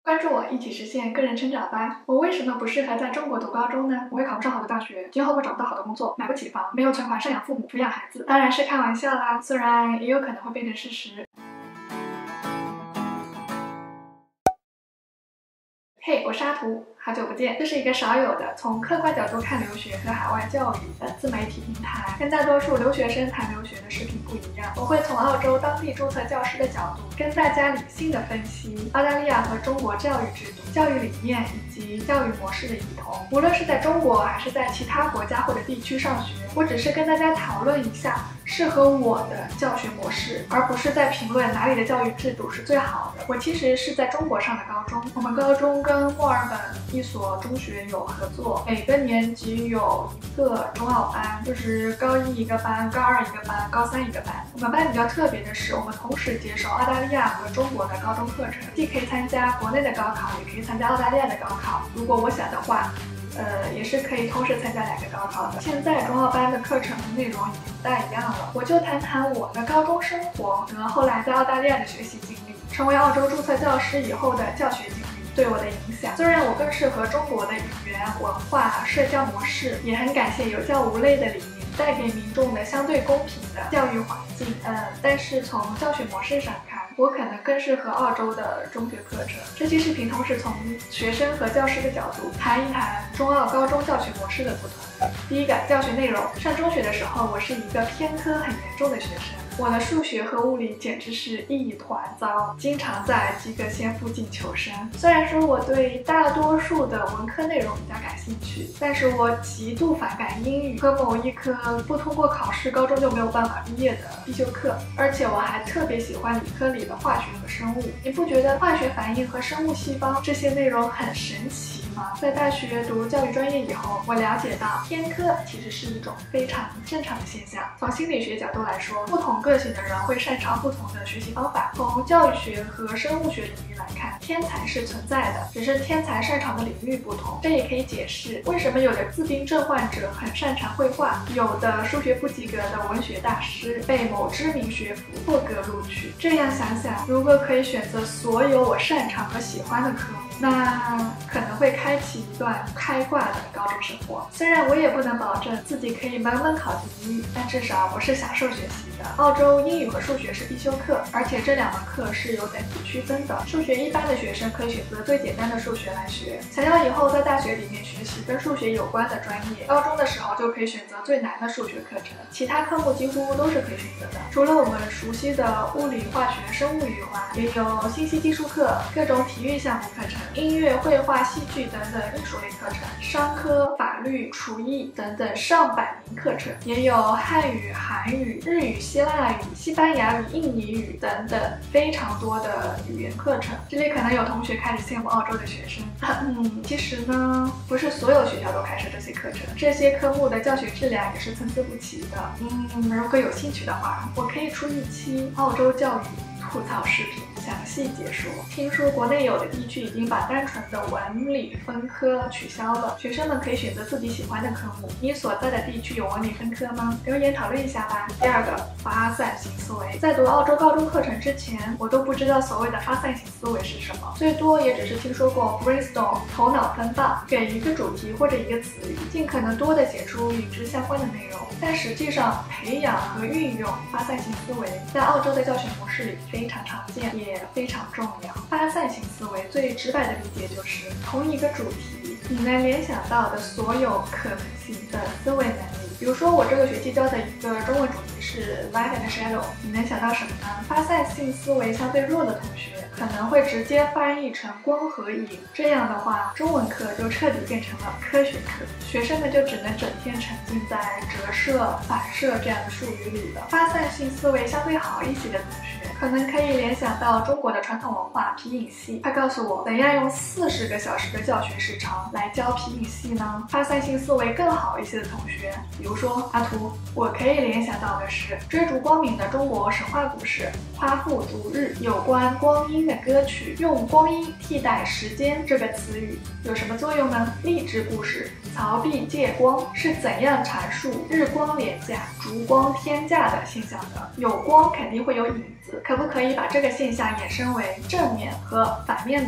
关注我，一起实现个人成长吧。我为什么不适合在中国读高中呢？我会考不上好的大学，今后会找不到好的工作，买不起房，没有存款赡养父母，抚养孩子。当然是开玩笑啦，虽然也有可能会变成事实。嘿，我是阿图，好久不见。这是一个少有的从客观角度看留学和海外教育的自媒体平台，跟大多数留学生谈留学的视频不一样。我会从澳洲当地注册教师的角度，跟大家理性的分析澳大利亚和中国教育制度、教育理念以及教育模式的异同。无论是在中国还是在其他国家或者地区上学，我只是跟大家讨论一下适合我的教学模式，而不是在评论哪里的教育制度是最好的。我其实是在中国上的高中，我们高中跟墨尔本一所中学有合作，每个年级有一个中澳班，就是高一一个班，高二一个班，高三一个班。我们班比较特别的是，我们同时接受澳大利亚和中国的高中课程，既可以参加国内的高考，也可以参加澳大利亚的高考。如果我想的话，也是可以同时参加2个高考的。现在中澳班的课程内容已经不大一样了，我就谈谈我的高中生活和后来在澳大利亚的学习经历，成为澳洲注册教师以后的教学经历对我的影响。虽然我更适合中国的语言、文化、社交模式，也很感谢有教无类的理念带给民众的相对公平的教育环境。但是从教学模式上看，我可能更适合澳洲的中学课程。这期视频同时从学生和教师的角度谈一谈中澳高中教学模式的不同。第一个，教学内容。上中学的时候，我是一个偏科很严重的学生，我的数学和物理简直是一团糟，经常在及格线附近求生。虽然说我对大多数的文科内容比较感兴趣，但是我极度反感英语和某一科不通过考试高中就没有办法毕业的必修课，而且我还特别喜欢理科里的化学和生物。你不觉得化学反应和生物细胞这些内容很神奇吗？在大学读教育专业以后，我了解到偏科其实是一种非常正常的现象。从心理学角度来说，不同个性的人会擅长不同的学习方法。从教育学和生物学领域来看，天才是存在的，只是天才擅长的领域不同。这也可以解释为什么有的自闭症患者很擅长绘画，有的数学不及格的文学大师被某知名学府破格录取。这样想想，如果可以选择所有我擅长和喜欢的科目，那可能会开启一段开挂的高中生活。虽然我也不能保证自己可以满满考第一，但至少我是享受学习的。澳洲英语和数学是必修课，而且这2门课是有等级区分的。数学一般的学生可以选择最简单的数学来学，想要以后在大学里面学习跟数学有关的专业，高中的时候就可以选择最难的数学课程，其他科目几乎都是可以选择的。除了我们熟悉的物理、化学、生物以外，也有信息技术课、各种体育项目课程、音乐、绘画、戏剧等等艺术类课程，商科、法律、厨艺等等上百名课程，也有汉语、韩语、日语、希腊语、西班牙语、印尼语等等非常多的语言课程。这里可能有同学开始羡慕澳洲的学生，其实呢，不是所有学校都开设这些课程，这些科目的教学质量也是参差不齐的。如果有兴趣的话，我可以出一期澳洲教育吐槽视频，详细解说。听说国内有的地区已经把单纯的文理分科取消了，学生们可以选择自己喜欢的科目。你所在的地区有文理分科吗？留言讨论一下吧。第2个，发散型思维。在读澳洲高中课程之前，我都不知道所谓的发散型思维是什么，最多也只是听说过 brainstorm 头脑风暴，给一个主题或者一个词语，尽可能多的写出与之相关的内容。但实际上，培养和运用发散型思维在澳洲的教学模式里非常常见，也非常重要。发散型思维最直白的理解就是同一个主题，你能联想到的所有可能性的思维能力。比如说我这个学期教的一个中文主题是 light and shadow， 你能想到什么呢？发散性思维相对弱的同学可能会直接翻译成光和影，这样的话中文课就彻底变成了科学课，学生们就只能整天沉浸在折射、反射这样的术语里了。发散性思维相对好一些的同学可能可以联想到中国的传统文化皮影戏。快告诉我，怎样用40个小时的教学时长来教皮影戏呢？发散性思维更好一些的同学，比如说阿图，我可以联想到的是追逐光明的中国神话故事，夸父逐日，有关光阴的歌曲，用光阴替代时间这个词语有什么作用呢？励志故事曹丕借光是怎样阐述日光廉价、烛光天价的现象的？有光肯定会有影子，可不可以把这个现象衍生为正面和反面呢？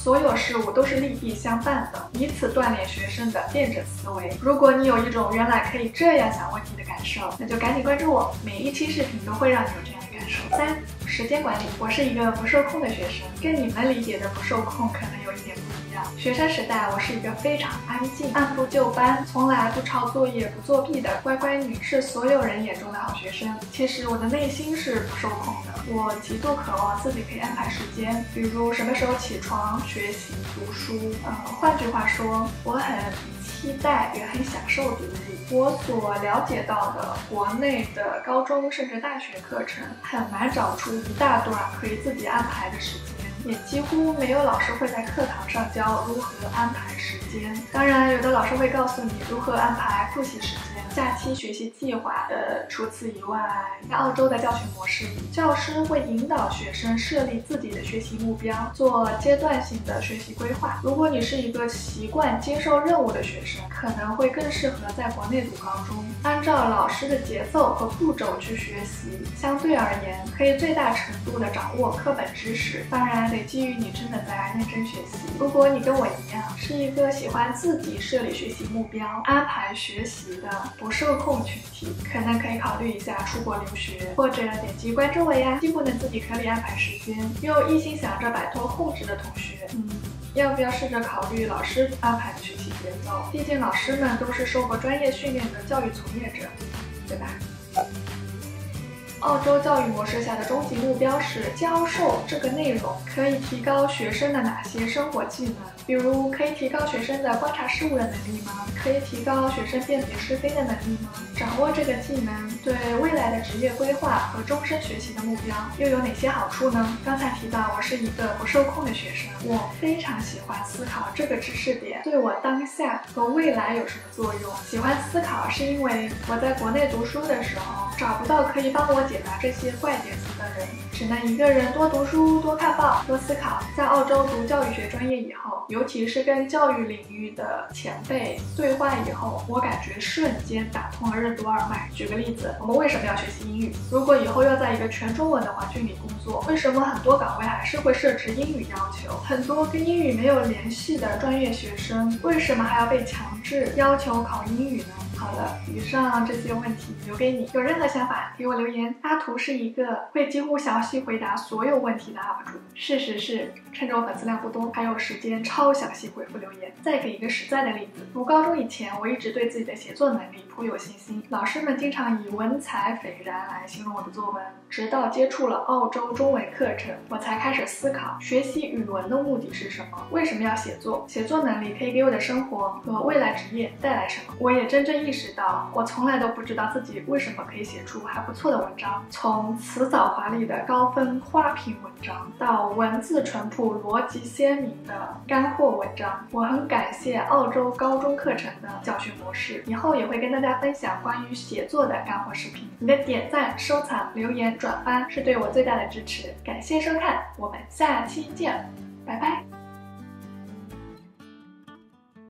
所有事物都是利弊相伴的，以此锻炼学生的辩证思维。如果你有一种原来可以这样想问题的感受，那就赶紧关注我，每一期视频都会让你有这样的感受。3、时间管理。我是一个不受控的学生，跟你们理解的不受控可能有一点不一样。学生时代，我是一个非常安静、按部就班、从来不抄作业、不作弊的乖乖女，是所有人眼中的好学生。其实我的内心是不受控的，我极度渴望自己可以安排时间，比如什么时候起床、学习、读书。换句话说，我很期待也很享受读物。我所了解到的国内的高中甚至大学课程，很难找出一大段可以自己安排的时间，也几乎没有老师会在课堂上教如何安排时间。当然，有的老师会告诉你如何安排复习时间、假期学习计划。除此以外，在澳洲的教学模式里，教师会引导学生设立自己的学习目标，做阶段性的学习规划。如果你是一个习惯接受任务的学生，可能会更适合在国内读高中，按照老师的节奏和步骤去学习。相对而言，可以最大程度的掌握课本知识，当然得基于你真的在认真学习。如果你跟我一样，是一个喜欢自己设立学习目标、安排学习的不受控群体，可能可以考虑一下出国留学，或者点击关注我呀。既不能自己合理安排时间，又一心想着摆脱控制的同学，要不要试着考虑老师安排的学习节奏？毕竟老师们都是受过专业训练的教育从业者，对吧？澳洲教育模式下的终极目标是教授这个内容可以提高学生的哪些生活技能？比如可以提高学生的观察事物的能力吗？可以提高学生辨别是非的能力吗？掌握这个技能对未来的职业规划和终身学习的目标又有哪些好处呢？刚才提到我是一个不受控的学生，我非常喜欢思考这个知识点对我当下和未来有什么作用。喜欢思考是因为我在国内读书的时候找不到可以帮我解答这些怪点子的人，只能一个人多读书、多看报、多思考。在澳洲读教育学专业以后，尤其是跟教育领域的前辈对话以后，我感觉瞬间打通了任督二脉。举个例子，我们为什么要学习英语？如果以后要在一个全中文的环境里工作，为什么很多岗位还是会设置英语要求？很多跟英语没有联系的专业学生，为什么还要被强制要求考英语呢？好了，以上这些问题留给你，有任何想法给我留言。阿图是一个会几乎详细回答所有问题的 UP 主，事实是趁着我粉丝量不多，还有时间超详细回复留言。再给一个实在的例子，读高中以前，我一直对自己的写作能力颇有信心，老师们经常以文采斐然来形容我的作文。直到接触了澳洲中文课程，我才开始思考学习语文的目的是什么，为什么要写作，写作能力可以给我的生活和未来职业带来什么。我也真正意识到，我从来都不知道自己为什么可以写出还不错的文章，从辞藻华丽的高分花瓶文章，到文字淳朴逻辑鲜明的干货文章。我很感谢澳洲高中课程的教学模式，以后也会跟大家分享关于写作的干货视频。你的点赞、收藏、留言、转发是对我最大的支持，感谢收看，我们下期见，拜拜。